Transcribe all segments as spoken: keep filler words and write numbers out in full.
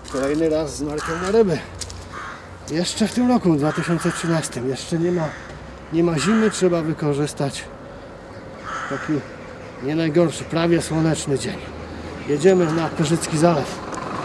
Kolejny raz z Markiem na ryby. Jeszcze w tym roku, dwa tysiące trzynastym. Jeszcze nie ma, nie ma zimy, trzeba wykorzystać taki nie najgorszy, prawie słoneczny dzień. Jedziemy na Pyrzycki Zalew.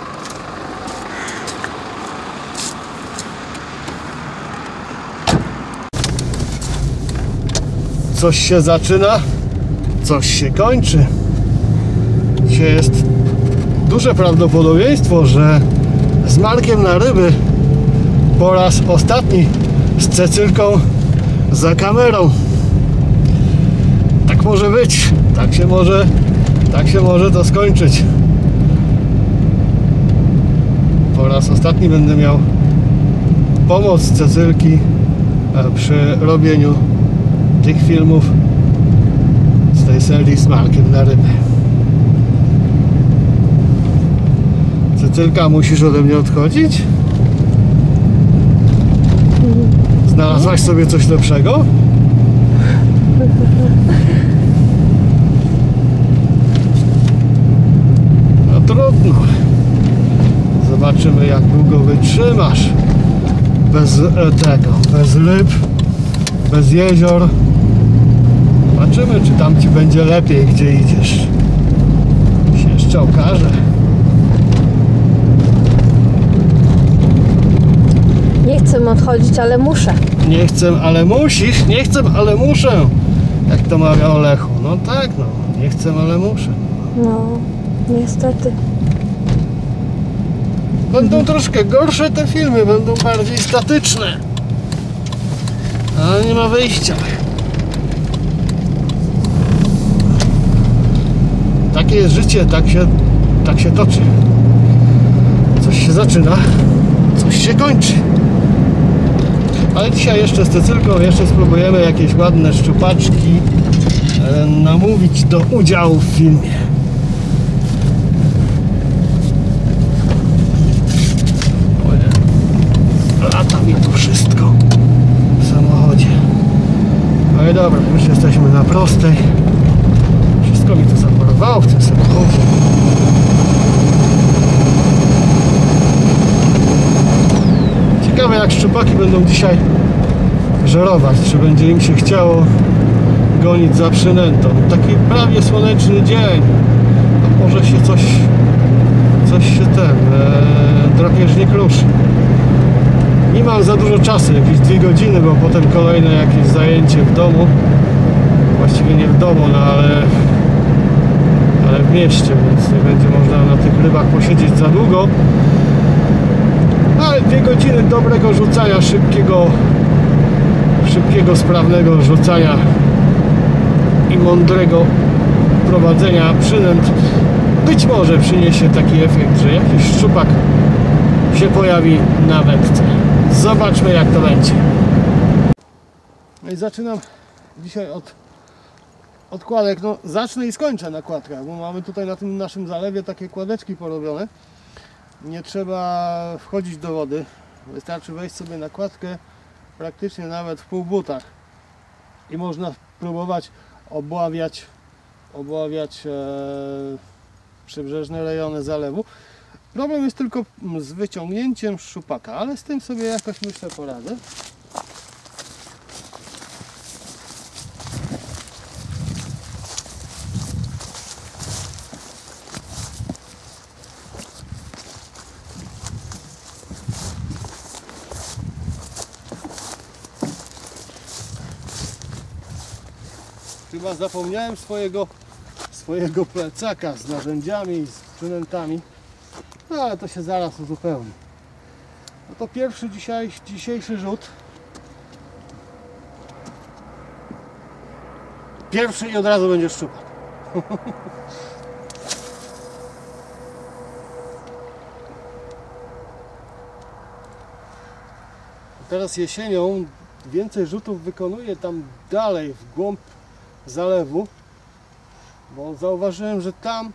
Coś się zaczyna, coś się kończy. Dzisiaj jest duże prawdopodobieństwo, że z Markiem na ryby po raz ostatni z Cecylką za kamerą. Tak może być, tak się może, tak się może to skończyć. Po raz ostatni będę miał pomoc Cecylki przy robieniu tych filmów z tej serii z Markiem na ryby. Cecylka, musisz ode mnie odchodzić? Znalazłaś sobie coś lepszego? No trudno. Zobaczymy, jak długo wytrzymasz bez tego, bez ryb, bez jezior. Zobaczymy, czy tam ci będzie lepiej, gdzie idziesz. Się jeszcze okaże. Nie chcę odchodzić, ale muszę. Nie chcę, ale musisz. Nie chcę, ale muszę. Jak to mawiał Lechu. No tak, no. Nie chcę, ale muszę. No, niestety. Będą mhm. troszkę gorsze te filmy, będą bardziej statyczne. Ale nie ma wyjścia. Takie jest życie, tak się, tak się toczy. Coś się zaczyna, coś się kończy. Ale dzisiaj jeszcze z Cecylką jeszcze spróbujemy jakieś ładne szczupaczki e, namówić do udziału w filmie. Lata mi tu wszystko w samochodzie. Ale dobra, już jesteśmy na prostej. Wszystko mi to zaporowało w tym samochodzie. Ciekawe, jak szczupaki będą dzisiaj żerować, czy będzie im się chciało gonić za przynętą. Taki prawie słoneczny dzień. To może się coś coś się ten e, drapieżnik ruszy. Nie mam za dużo czasu, jakieś dwie godziny, bo potem kolejne jakieś zajęcie w domu. Właściwie nie w domu, no ale ale w mieście, więc nie będzie można na tych rybach posiedzieć za długo. Ale dwie godziny dobrego rzucania, szybkiego, szybkiego, sprawnego rzucania i mądrego prowadzenia przynęt być może przyniesie taki efekt, że jakiś szczupak się pojawi na wędce. Zobaczmy, jak to będzie. No i zaczynam dzisiaj od od kładek. No, zacznę i skończę na kładkach, bo mamy tutaj na tym naszym zalewie takie kładeczki porobione. Nie trzeba wchodzić do wody, wystarczy wejść sobie na kładkę praktycznie nawet w półbutach i można próbować obławiać, obławiać e, przybrzeżne rejony zalewu. Problem jest tylko z wyciągnięciem szczupaka, ale z tym sobie jakoś myślę poradzę. Chyba zapomniałem swojego, swojego plecaka z narzędziami i z przynętami, no ale to się zaraz uzupełni. No to pierwszy dzisiaj, dzisiejszy rzut. Pierwszy i od razu będzie szczupak. Teraz jesienią więcej rzutów wykonuję tam dalej, w głąb zalewu, bo zauważyłem, że tam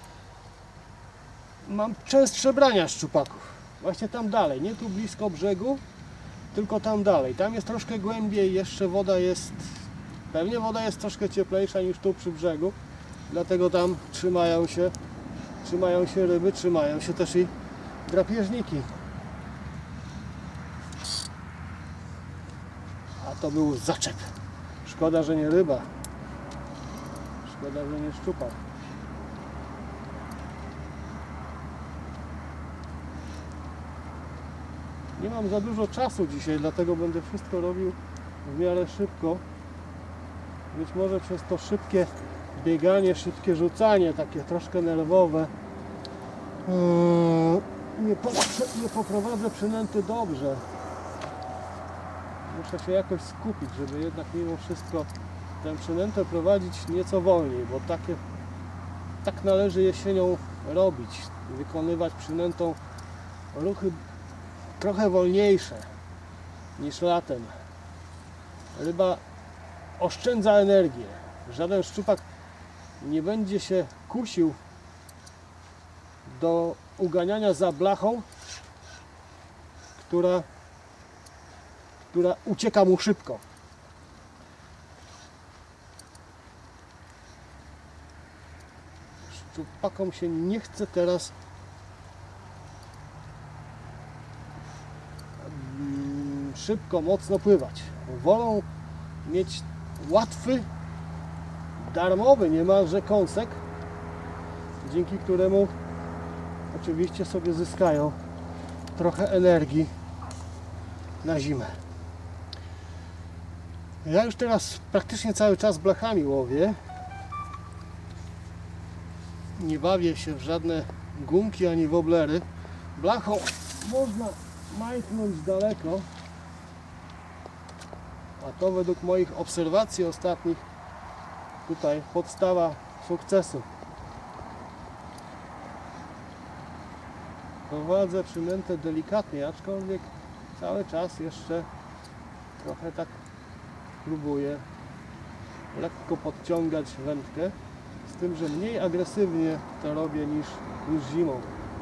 mam częstsze brania szczupaków. Właśnie tam dalej, nie tu blisko brzegu, tylko tam dalej. Tam jest troszkę głębiej, jeszcze woda jest, pewnie woda jest troszkę cieplejsza niż tu przy brzegu, dlatego tam trzymają się, trzymają się ryby, trzymają się też i drapieżniki. A to był zaczep. Szkoda, że nie ryba. Szkoda, że nie szczupak. Nie mam za dużo czasu dzisiaj, dlatego będę wszystko robił w miarę szybko. Być może przez to szybkie bieganie, szybkie rzucanie, takie troszkę nerwowe, nie, po, nie poprowadzę przynęty dobrze. Muszę się jakoś skupić, żeby jednak mimo wszystko tę przynętę prowadzić nieco wolniej, bo takie, tak należy jesienią robić, wykonywać przynętą ruchy trochę wolniejsze niż latem. Ryba oszczędza energię. Żaden szczupak nie będzie się kusił do uganiania za blachą, która, która ucieka mu szybko. Szczupakom się nie chce teraz szybko, mocno pływać. Wolą mieć łatwy, darmowy niemalże kąsek, dzięki któremu oczywiście sobie zyskają trochę energii na zimę. Ja już teraz praktycznie cały czas blachami łowię. Nie bawię się w żadne gumki ani woblery. Blachą można majtnąć daleko, a to według moich obserwacji ostatnich tutaj podstawa sukcesu. Prowadzę przynętę delikatnie, aczkolwiek cały czas jeszcze trochę tak próbuję lekko podciągać wędkę, z tym, że mniej agresywnie to robię niż, niż zimą.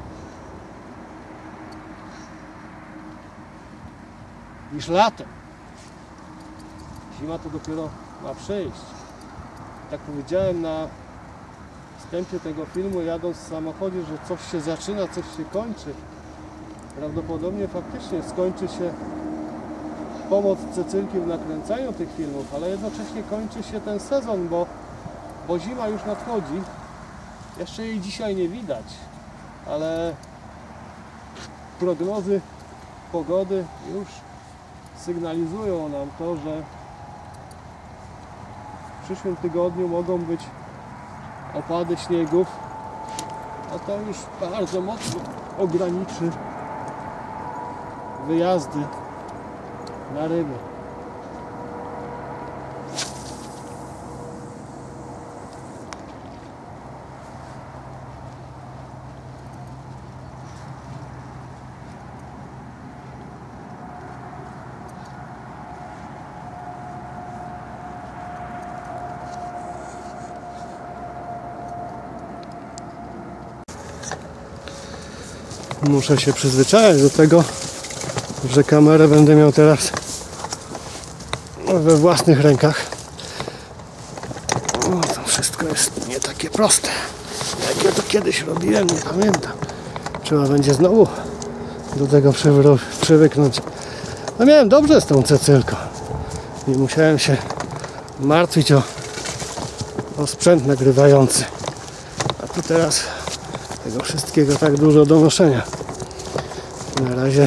Niż latem. Zima to dopiero ma przyjść. Tak powiedziałem na wstępie tego filmu, jadąc w samochodzie, że coś się zaczyna, coś się kończy. Prawdopodobnie faktycznie skończy się pomoc Cecylki w nakręcaniu tych filmów, ale jednocześnie kończy się ten sezon, bo, bo zima już nadchodzi. Jeszcze jej dzisiaj nie widać, ale prognozy pogody już sygnalizują nam to, że w przyszłym tygodniu mogą być opady śniegów, a to już bardzo mocno ograniczy wyjazdy na ryby. Muszę się przyzwyczaić do tego, że kamerę będę miał teraz we własnych rękach. O, to wszystko jest nie takie proste, jak ja to kiedyś robiłem, nie pamiętam. Trzeba będzie znowu do tego przywyknąć. No miałem dobrze z tą Cecylką. Nie musiałem się martwić o, o sprzęt nagrywający. A tu teraz tego wszystkiego tak dużo do noszenia. Na razie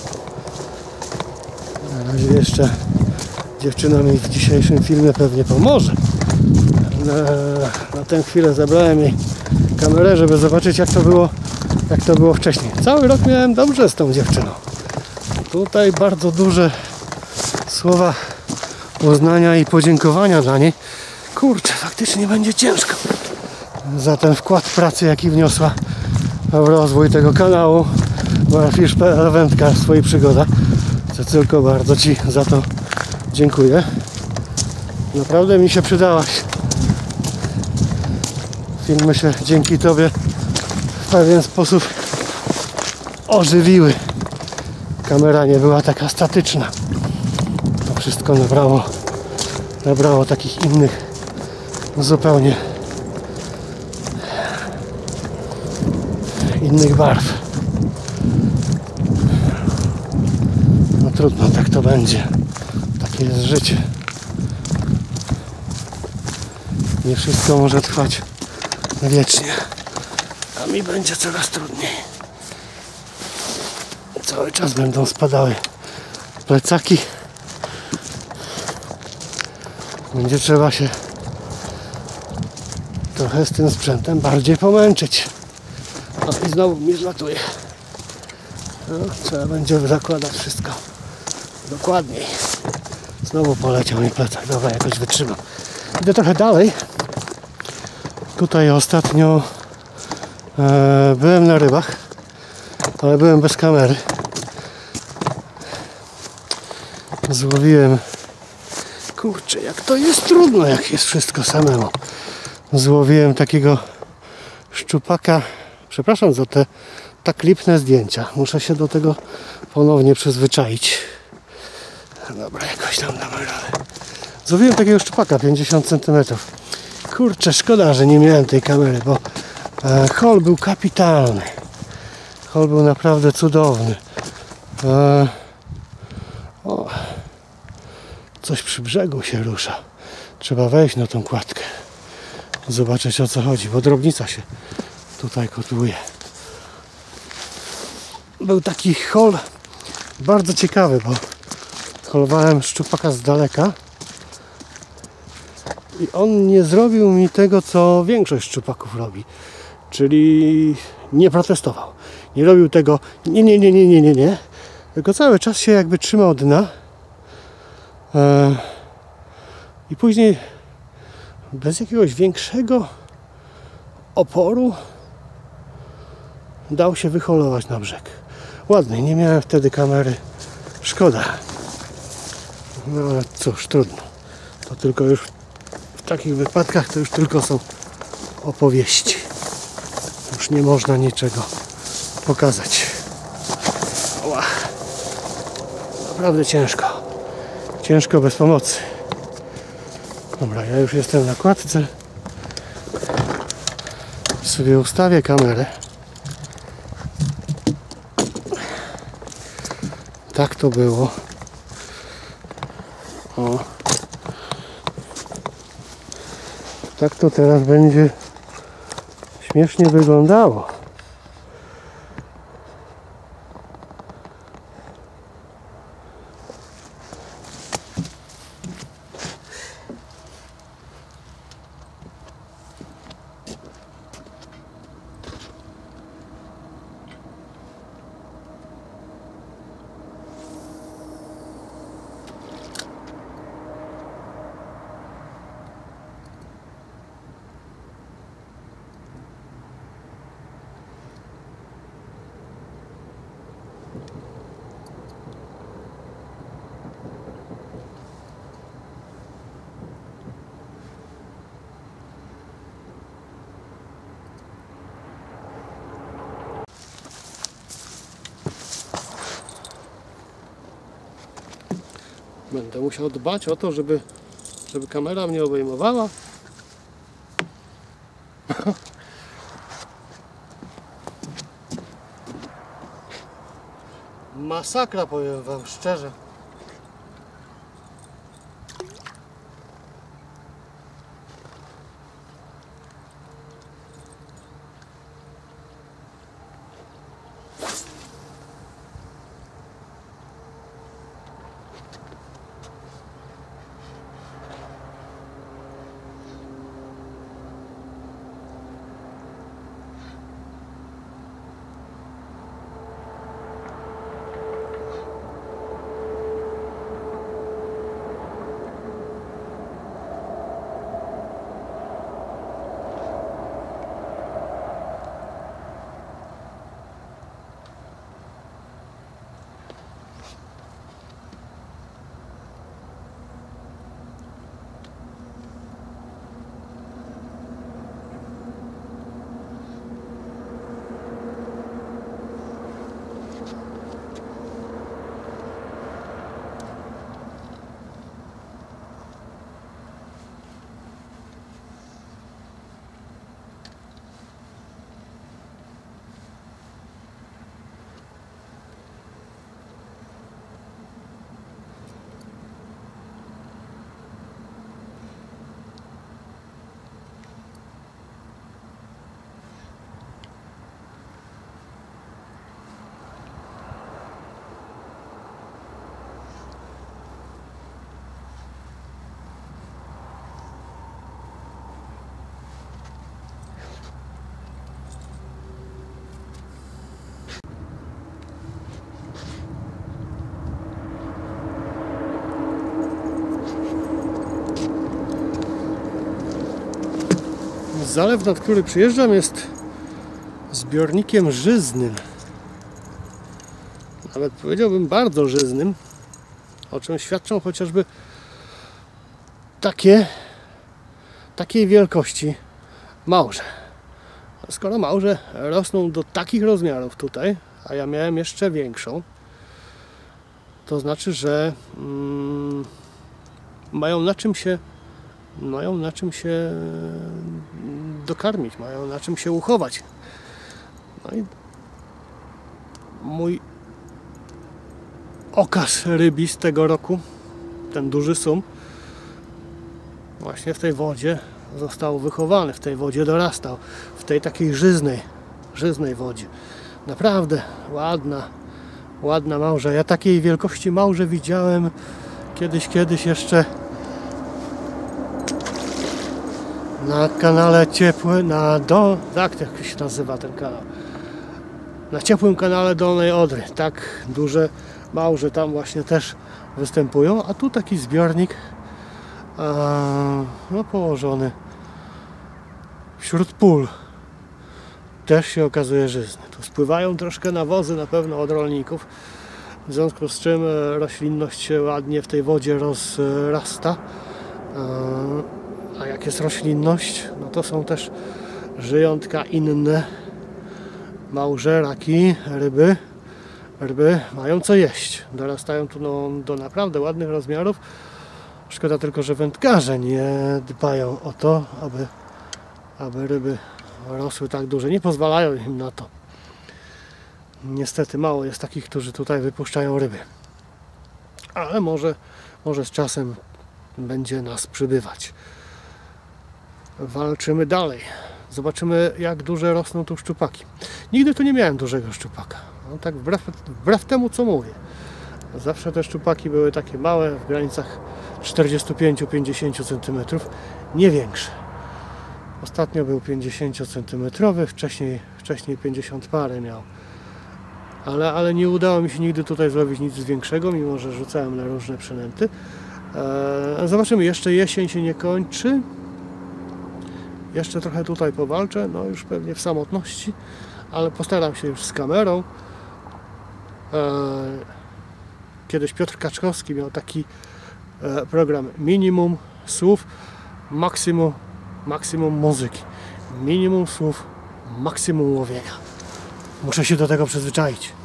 na razie jeszcze dziewczyna mi w dzisiejszym filmie pewnie pomoże. Na, na tę chwilę zabrałem jej kamerę, żeby zobaczyć, jak to było jak to było wcześniej. Cały rok miałem dobrze z tą dziewczyną. Tutaj bardzo duże słowa uznania i podziękowania dla niej. Kurczę, faktycznie będzie ciężko za ten wkład pracy, jaki wniosła w rozwój tego kanału Warfish kropka p l wędkarstwo i przygoda. Cecylko, bardzo Ci za to dziękuję. Naprawdę mi się przydałaś. Filmy się dzięki Tobie w pewien sposób ożywiły. Kamera nie była taka statyczna. To wszystko nabrało, nabrało takich innych zupełnie innych barw. trudno, tak to będzie. Takie jest życie. Nie wszystko może trwać wiecznie. A mi będzie coraz trudniej. Cały czas będą spadały plecaki. Będzie trzeba się trochę z tym sprzętem bardziej pomęczyć. O, i znowu mi zlatuje. No, trzeba będzie zakładać wszystko dokładniej. Znowu poleciał mi plecak. Dobra, jakoś wytrzymam. Idę trochę dalej. Tutaj ostatnio e, byłem na rybach, ale byłem bez kamery. Złowiłem... Kurczę, jak to jest trudno, jak jest wszystko samemu. Złowiłem takiego szczupaka. Przepraszam za te tak lipne zdjęcia. Muszę się do tego ponownie przyzwyczaić. Dobra, jakoś tam damy radę. Złowiłem takiego szczupaka pięćdziesiąt centymetrów. Kurczę, szkoda, że nie miałem tej kamery, bo e, hol był kapitalny. Hol był naprawdę cudowny. E, o, coś przy brzegu się rusza. Trzeba wejść na tą kładkę. Zobaczyć, o co chodzi, bo drobnica się tutaj kotłuje. Był taki hol bardzo ciekawy, bo holowałem szczupaka z daleka i on nie zrobił mi tego, co większość szczupaków robi, czyli nie protestował. Nie robił tego nie, nie, nie, nie, nie, nie, nie, tylko cały czas się jakby trzymał dna e, i później bez jakiegoś większego oporu dał się wyholować na brzeg. Ładny, nie miałem wtedy kamery. Szkoda. No ale cóż, trudno. To tylko już w takich wypadkach to już tylko są opowieści. Już nie można niczego pokazać. Oła. Naprawdę ciężko. Ciężko bez pomocy. Dobra, ja już jestem na kładce. Sobie ustawię kamerę. Tak to było. O. Tak to teraz będzie śmiesznie wyglądało. Będę musiał dbać o to, żeby, żeby kamera mnie obejmowała. Masakra, powiem wam szczerze. Zalew, nad który przyjeżdżam, jest zbiornikiem żyznym. Nawet powiedziałbym bardzo żyznym, o czym świadczą chociażby takie takiej wielkości małże. Skoro małże rosną do takich rozmiarów tutaj, a ja miałem jeszcze większą, to znaczy, że mm, mają na czym się mają na czym się dokarmić, mają na czym się uchować. No i mój okaz rybi z tego roku, ten duży sum, właśnie w tej wodzie został wychowany, w tej wodzie dorastał, w tej takiej żyznej, żyznej wodzie. Naprawdę ładna, ładna małża. Ja takiej wielkości małże widziałem kiedyś, kiedyś jeszcze na kanale ciepły, na do, tak jak się nazywa ten kanał, na ciepłym kanale Dolnej Odry. Tak duże małże tam właśnie też występują, a tu taki zbiornik no, położony wśród pól, też się okazuje żyzny. Tu spływają troszkę nawozy na pewno od rolników, w związku z czym roślinność się ładnie w tej wodzie rozrasta. A jak jest roślinność, no to są też żyjątka inne, małże, raki, ryby. Ryby mają co jeść, dorastają tu no, do naprawdę ładnych rozmiarów. Szkoda tylko, że wędkarze nie dbają o to, aby, aby ryby rosły tak duże. Nie pozwalają im na to. Niestety mało jest takich, którzy tutaj wypuszczają ryby. Ale może, może z czasem będzie nas przybywać. Walczymy dalej. Zobaczymy, jak duże rosną tu szczupaki. Nigdy tu nie miałem dużego szczupaka. No, tak wbrew, wbrew temu, co mówię. Zawsze te szczupaki były takie małe, w granicach czterdzieści pięć do pięćdziesięciu centymetrów, nie większe. Ostatnio był pięćdziesięciocentymetrowy, wcześniej, wcześniej pięćdziesiąt parę miał. Ale, ale nie udało mi się nigdy tutaj zrobić nic większego, mimo że rzucałem na różne przynęty. Eee, zobaczymy, jeszcze jesień się nie kończy. Jeszcze trochę tutaj powalczę, no już pewnie w samotności, ale postaram się już z kamerą. Eee, kiedyś Piotr Kaczkowski miał taki e, program minimum słów, maksimum, maksimum muzyki. Minimum słów, maksimum łowienia. Muszę się do tego przyzwyczaić.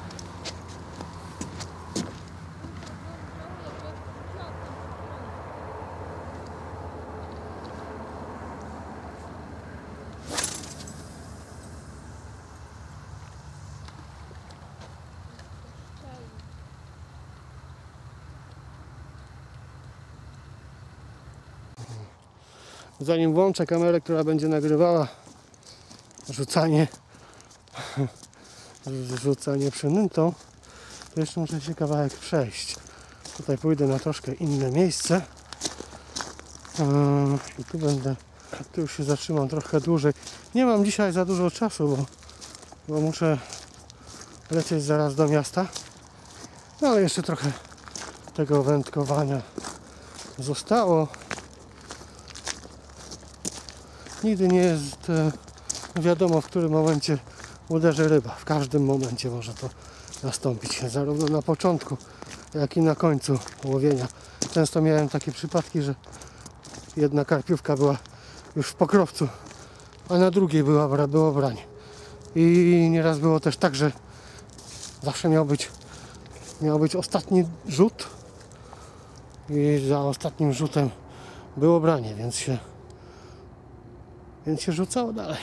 Zanim włączę kamerę, która będzie nagrywała rzucanie rzucanie przynętą, to jeszcze muszę się kawałek przejść. Tutaj pójdę na troszkę inne miejsce i tu będę, tu już się zatrzymam trochę dłużej. Nie mam dzisiaj za dużo czasu, bo, bo muszę lecieć zaraz do miasta, no ale jeszcze trochę tego wędkowania zostało. Nigdy nie jest wiadomo, w którym momencie uderzy ryba. W każdym momencie może to nastąpić. Zarówno na początku, jak i na końcu łowienia. Często miałem takie przypadki, że jedna karpiówka była już w pokrowcu, a na drugiej była, było branie. I nieraz było też tak, że zawsze miał być, miał być ostatni rzut i za ostatnim rzutem było branie, więc się Więc się rzucało dalej.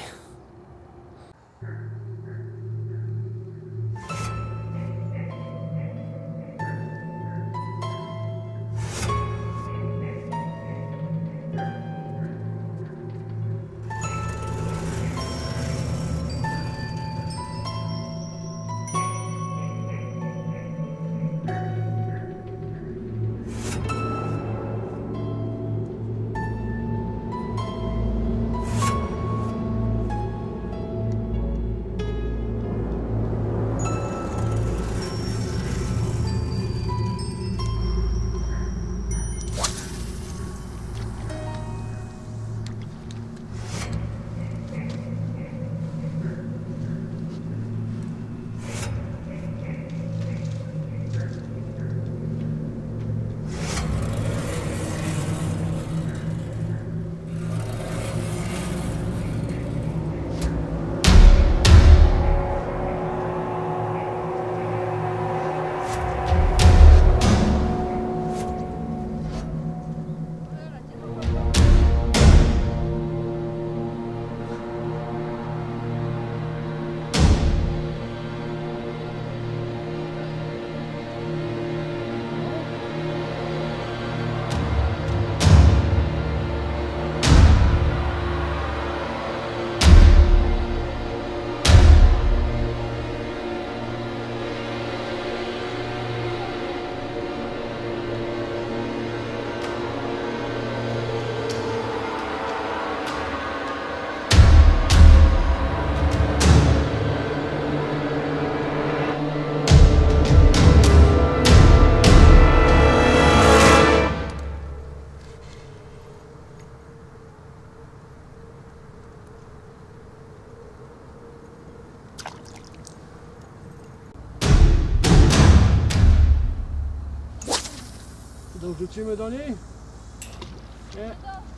Dorzucimy do niej? Nie.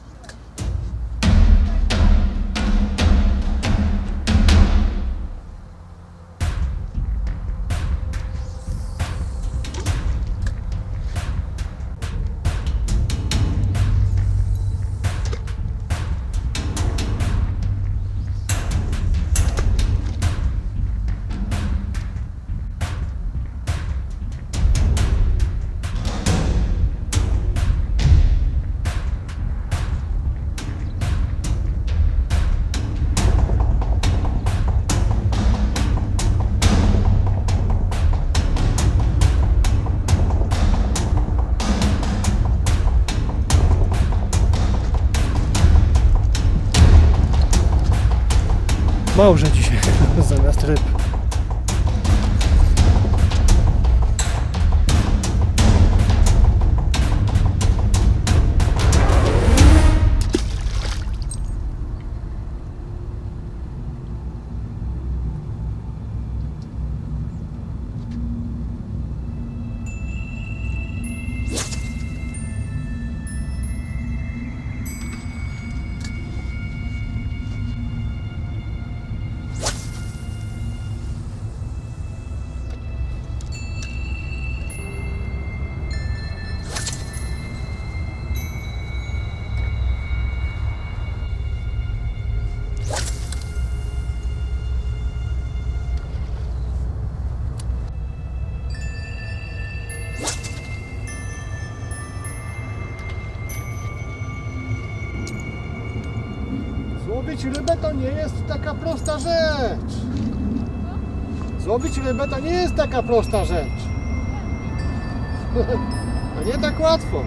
Małże dzisiaj zamiast ryb. Złowić rybę to nie jest taka prosta rzecz. Złowić rybę to nie jest taka prosta rzecz. To nie tak łatwo.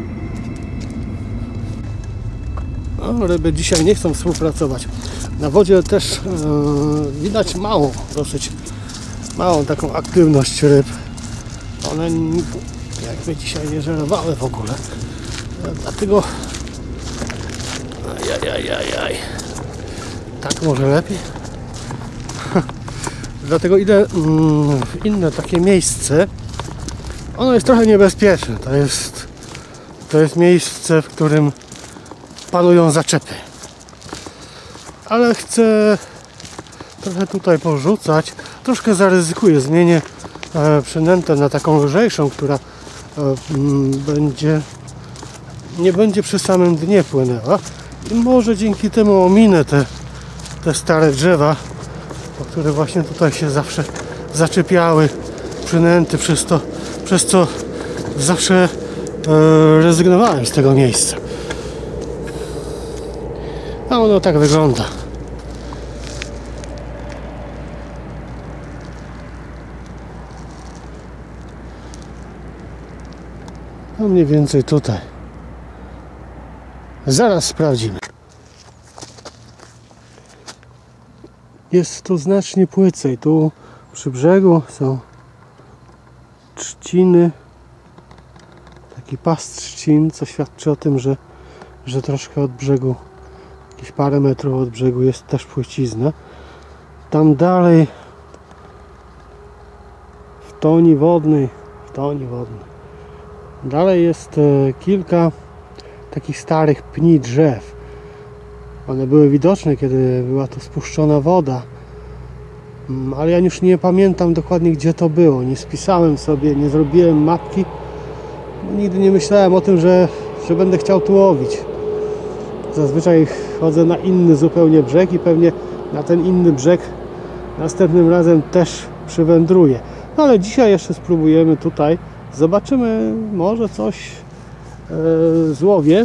No, ryby dzisiaj nie chcą współpracować. Na wodzie też yy, widać małą, dosyć małą taką aktywność ryb. One jakby dzisiaj nie żerowały w ogóle. Dlatego Ajajajajaj. Tak może lepiej. Dlatego idę w inne takie miejsce. Ono jest trochę niebezpieczne. To jest, to jest miejsce, w którym panują zaczepy. Ale chcę trochę tutaj porzucać. Troszkę zaryzykuję. Zmienię e, przynętę na taką lżejszą, która e, m, będzie nie będzie przy samym dnie płynęła. I może dzięki temu ominę te, te stare drzewa, o które właśnie tutaj się zawsze zaczepiały przynęty, przez to, przez co zawsze e, rezygnowałem z tego miejsca. A ono tak wygląda. No mniej więcej tutaj. Zaraz sprawdzimy. Jest tu znacznie płycej. Tu przy brzegu są trzciny. Taki pas trzcin, co świadczy o tym, że, że troszkę od brzegu, jakieś parę metrów od brzegu jest też płycizna. Tam dalej w toni wodnej, w toni wodnej. Dalej jest e, kilka takich starych pni drzew. One były widoczne, kiedy była tu spuszczona woda, ale ja już nie pamiętam dokładnie, gdzie to było. Nie spisałem sobie, nie zrobiłem mapki. Nigdy nie myślałem o tym, że, że będę chciał tu łowić. Zazwyczaj chodzę na inny zupełnie brzeg i pewnie na ten inny brzeg następnym razem też przywędruję. No ale dzisiaj jeszcze spróbujemy tutaj. Zobaczymy, może coś e, złowię.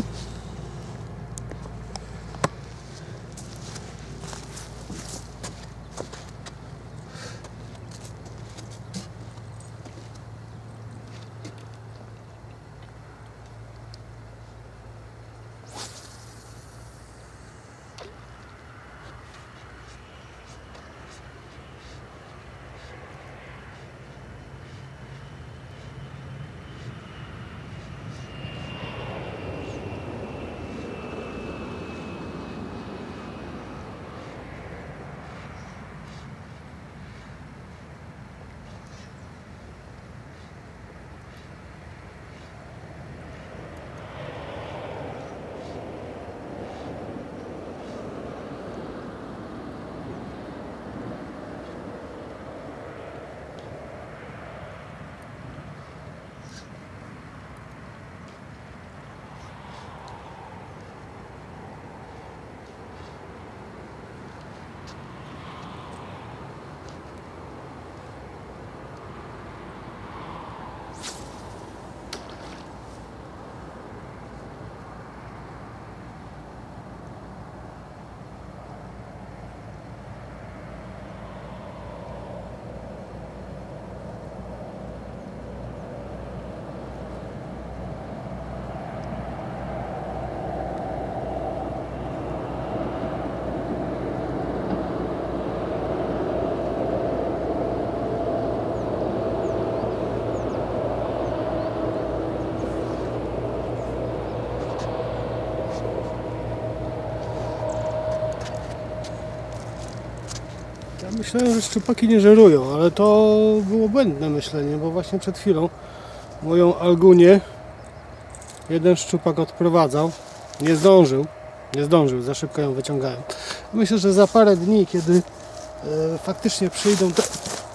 Myślałem, że szczupaki nie żerują, ale to było błędne myślenie, bo właśnie przed chwilą moją Algunię jeden szczupak odprowadzał. Nie zdążył, nie zdążył, za szybko ją wyciągałem. Myślę, że za parę dni, kiedy e, faktycznie przyjdą te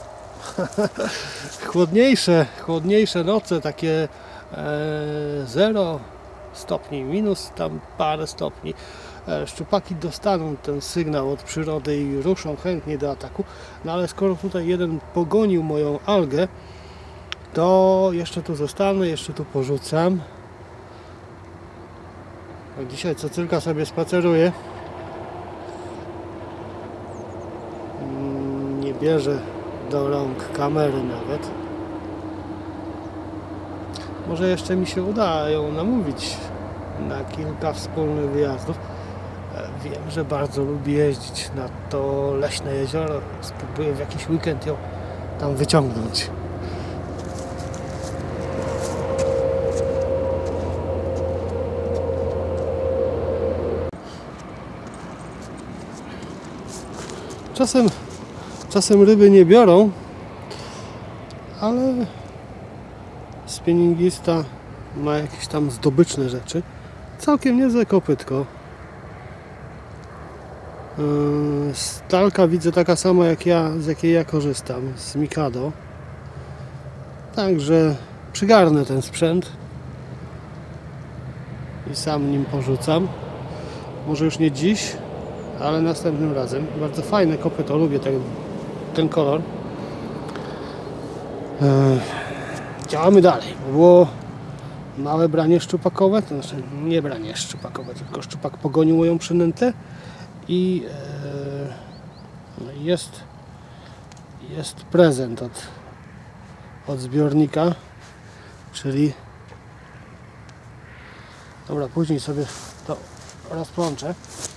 chłodniejsze, chłodniejsze noce, takie zero stopni, minus tam parę stopni, e, szczupaki dostaną ten sygnał od przyrody i ruszą chętnie do ataku. No ale skoro tutaj jeden pogonił moją algę, to jeszcze tu zostanę, jeszcze tu porzucam. Dzisiaj co tylko sobie spaceruję. Nie bierze do rąk kamery nawet. Może jeszcze mi się uda ją namówić na kilka wspólnych wyjazdów. Wiem, że bardzo lubi jeździć na to leśne jezioro. Spróbuję w jakiś weekend ją tam wyciągnąć. Czasem, czasem ryby nie biorą, ale spinningista ma jakieś tam zdobyczne rzeczy. Całkiem niezłe kopytko. Stalka widzę taka sama jak ja, z jakiej ja korzystam, z Mikado. Także przygarnę ten sprzęt i sam nim porzucam. Może już nie dziś, ale następnym razem. Bardzo fajne kopyto, lubię ten, ten kolor. Działamy dalej. Było małe branie szczupakowe, to znaczy nie branie szczupakowe, tylko szczupak pogonił moją przynętę i e, no jest, jest prezent od, od zbiornika, czyli dobra, później sobie to rozplączę,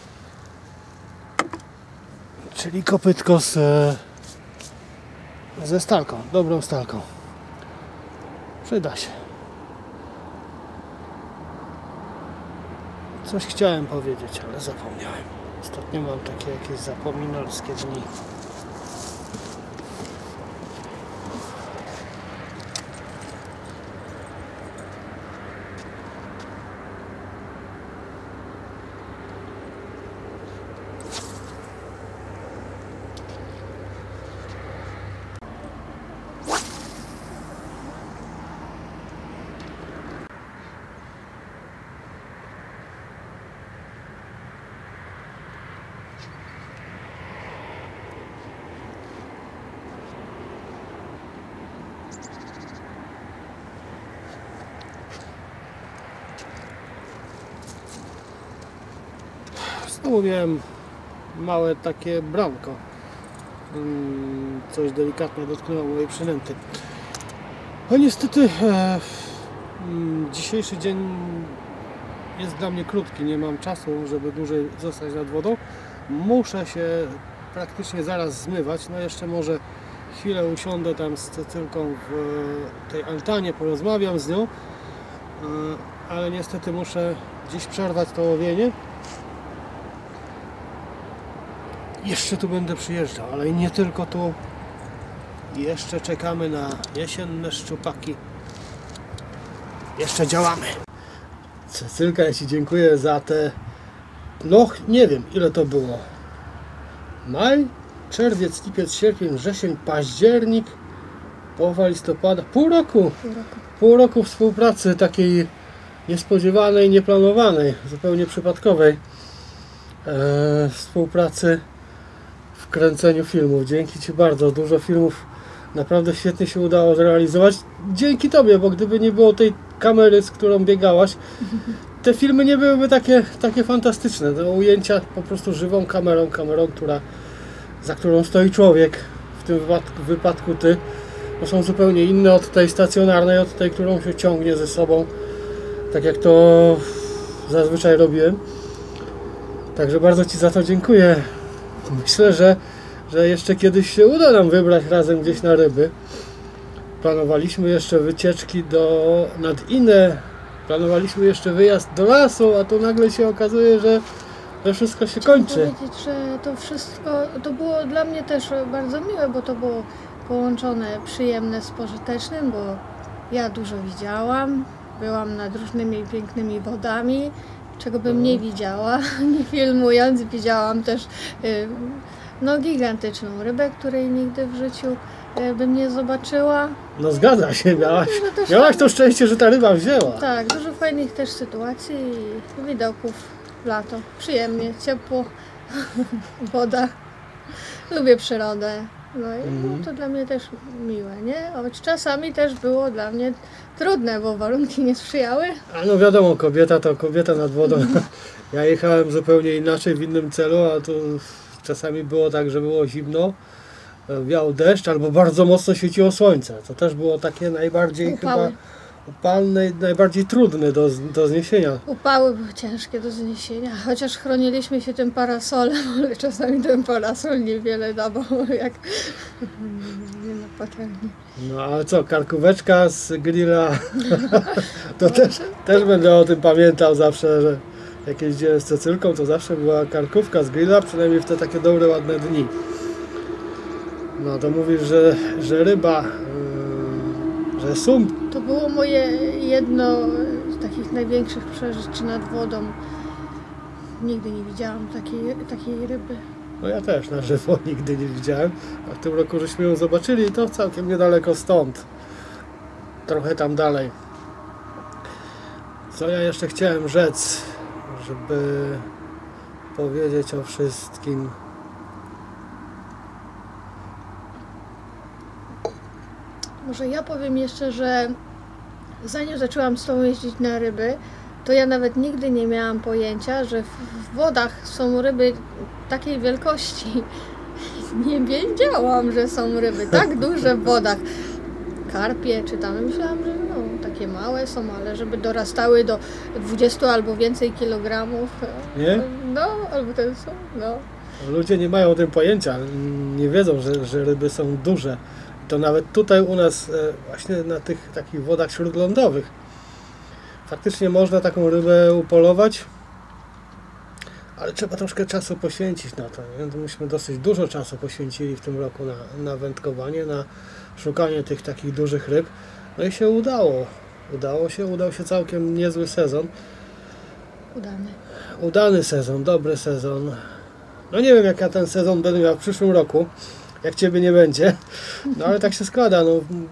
czyli kopytko z, ze stalką, dobrą stalką. Przyda się. Coś chciałem powiedzieć, ale zapomniałem. Ostatnio mam takie jakieś zapominalskie dni. Znowu miałem małe takie bramko. Coś delikatnie dotknęło mojej przynęty. No niestety e, dzisiejszy dzień jest dla mnie krótki. Nie mam czasu, żeby dłużej zostać nad wodą. Muszę się praktycznie zaraz zmywać. No jeszcze może chwilę usiądę tam z Cecylką w tej altanie, porozmawiam z nią. E, ale niestety muszę dziś przerwać to łowienie. Jeszcze tu będę przyjeżdżał, ale nie tylko tu. Jeszcze czekamy na jesienne szczupaki. Jeszcze działamy. Cecylka, ja Ci dziękuję za te... No, nie wiem ile to było. Maj, czerwiec, lipiec, sierpień, wrzesień, październik, połowa listopada. Pół roku. Pół roku, Pół roku współpracy takiej niespodziewanej, nieplanowanej, zupełnie przypadkowej e, współpracy w kręceniu filmów. Dzięki Ci bardzo. Dużo filmów naprawdę świetnie się udało zrealizować. Dzięki Tobie, bo gdyby nie było tej kamery, z którą biegałaś, te filmy nie byłyby takie, takie fantastyczne. To ujęcia po prostu żywą kamerą, kamerą, która, za którą stoi człowiek, w tym wypadku, wypadku Ty, to są zupełnie inne od tej stacjonarnej, od tej, którą się ciągnie ze sobą, tak jak to zazwyczaj robiłem. Także bardzo Ci za to dziękuję. Myślę, że, że jeszcze kiedyś się uda nam wybrać razem gdzieś na ryby. Planowaliśmy jeszcze wycieczki do, nad Inę, planowaliśmy jeszcze wyjazd do lasu, a tu nagle się okazuje, że że wszystko się Chciałam kończy. powiedzieć, że to wszystko, to było dla mnie też bardzo miłe, bo to było połączone przyjemne z pożytecznym, bo ja dużo widziałam, byłam nad różnymi pięknymi wodami, czego bym No. nie widziała, nie filmując. Widziałam też y, no, gigantyczną rybę, której nigdy w życiu y, bym nie zobaczyła. No zgadza się, miałaś, No, to też miałaś to szczęście, że ta ryba wzięła. Tak, dużo fajnych też sytuacji i widoków w lato. Przyjemnie, ciepło, woda. Lubię przyrodę. No i Mhm. było to dla mnie też miłe, nie? Choć czasami też było dla mnie trudne, bo warunki nie sprzyjały. A no wiadomo, kobieta to kobieta nad wodą. Ja jechałem zupełnie inaczej, w innym celu, a tu czasami było tak, że było zimno, wiał deszcz albo bardzo mocno świeciło słońce. To też było takie najbardziej Upały. chyba upalne i najbardziej trudne do, do zniesienia. Upały były ciężkie do zniesienia, chociaż chroniliśmy się tym parasolem, ale czasami ten parasol niewiele dawał, jak nie na patelni. No ale co, karkóweczka z grilla, to też, też będę o tym pamiętał zawsze, że jak jeździłem z Cecylką, to zawsze była karkówka z grilla, przynajmniej w te takie dobre, ładne dni. No to mówisz, że, że ryba, yy, że sum. To było moje jedno z takich największych przeżyć nad wodą. Nigdy nie widziałam takiej, takiej ryby. No ja też na żywo nigdy nie widziałem, a w tym roku żeśmy ją zobaczyli i to całkiem niedaleko stąd. Trochę tam dalej. Co ja jeszcze chciałem rzec, żeby powiedzieć o wszystkim. Może ja powiem jeszcze, że zanim zaczęłam z tobą jeździć na ryby, to ja nawet nigdy nie miałam pojęcia, że w wodach są ryby takiej wielkości. Nie wiedziałam, że są ryby tak duże w wodach. Karpie czy tam, myślałam, że no, takie małe są, ale żeby dorastały do dwudziestu albo więcej kilogramów. Nie? No, albo ten są, no. Ludzie nie mają o tym pojęcia, nie wiedzą, że, że ryby są duże. To nawet tutaj u nas, e, właśnie na tych takich wodach śródlądowych, faktycznie można taką rybę upolować, ale trzeba troszkę czasu poświęcić na to. Nie? To myśmy dosyć dużo czasu poświęcili w tym roku na, na wędkowanie, na szukanie tych takich dużych ryb. No i się udało. Udało się, udał się całkiem niezły sezon. Udany. Udany sezon, dobry sezon. No nie wiem, jak ja ten sezon będę miał w przyszłym roku, jak Ciebie nie będzie, no ale tak się składa, no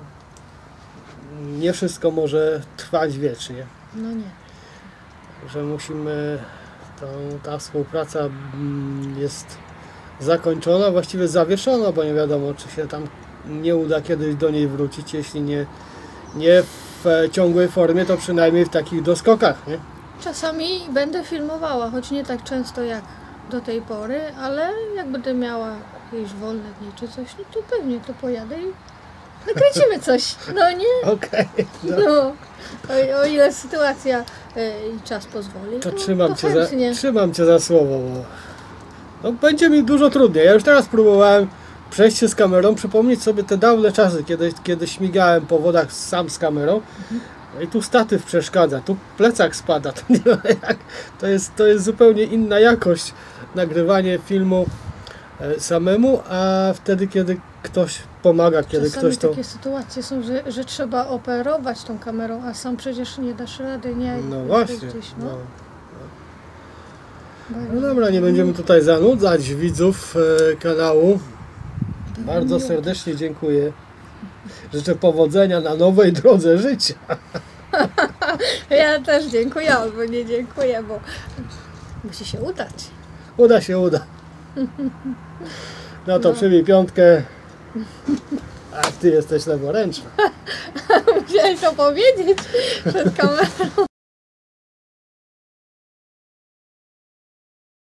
nie wszystko może trwać wiecznie, No nie. że musimy, to, ta współpraca mm, jest zakończona, właściwie zawieszona, bo nie wiadomo, czy się tam nie uda kiedyś do niej wrócić, jeśli nie, nie w ciągłej formie, to przynajmniej w takich doskokach, nie? Czasami będę filmowała, choć nie tak często jak do tej pory, ale jak będę miała jakieś wolne dni czy coś, no to pewnie to pojadę i nakręcimy coś. No nie? Okej, no. No. O, o ile sytuacja y, i czas pozwoli, To to, trzymam, to cię chętnie. za, trzymam Cię za słowo, bo no, będzie mi dużo trudniej. Ja już teraz próbowałem przejść się z kamerą, przypomnieć sobie te dawne czasy, kiedy, kiedy śmigałem po wodach sam z kamerą. No i tu statyw przeszkadza, tu plecak spada. To, nie ma jak, to, jest, to jest zupełnie inna jakość nagrywanie filmu e, samemu, a wtedy, kiedy ktoś pomaga, kiedy Czasami ktoś to... takie sytuacje są, że, że trzeba operować tą kamerą, a sam przecież nie dasz rady, nie? No Jesteś właśnie. Gdzieś, No. no. No dobra, nie będziemy tutaj zanudzać widzów e, kanału. Bardzo serdecznie dziękuję. Życzę powodzenia na nowej drodze życia. Ja też dziękuję, albo nie dziękuję, bo musi się udać. Uda się, uda. No to No. przybij piątkę. A ty jesteś leworęczna. Musiałeś to powiedzieć przed kamerą.